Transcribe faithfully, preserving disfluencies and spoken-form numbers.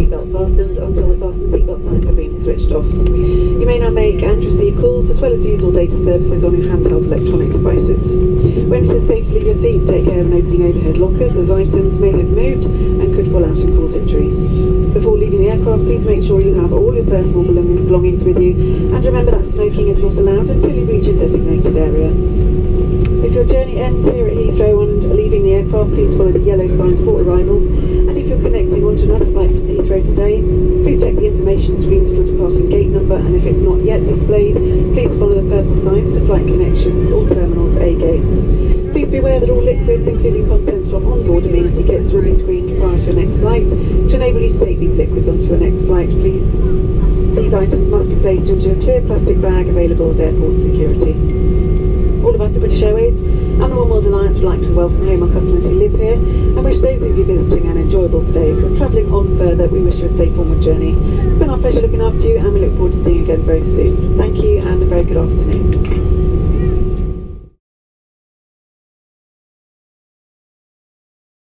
seatbelt fastened until the fasten seatbelt signs have been switched off. You may now make and receive calls as well as use all data services on your handheld electronic devices. When it is safe to leave your seats, take care of opening overhead lockers as items may have moved and could fall out and cause injury. Before leaving the aircraft, please make sure you have all your personal belong belongings with you, and remember that smoking is not allowed until you reach a designated area. If your journey ends here at Heathrow and leaving the aircraft, please follow the yellow signs for arrivals, and if you're connecting onto another flight from Heathrow today, please check the information screens for departing gate number, and if it's not yet displayed, please follow the purple signs to flight connections or terminals A gates. Please be aware that all liquids, including contents from onboard amenity kits, will be screened prior to your next flight. To enable you to take these liquids onto your next flight, please, these items must be placed into a clear plastic bag available at airport security. All of us at British Airways and the One World Alliance would like to welcome home our customers who live here and wish those of you visiting an enjoyable stay. If you're travelling on further, we wish you a safe onward journey. It's been our pleasure looking after you, and we look forward to seeing you again very soon. Thank you and a very good afternoon.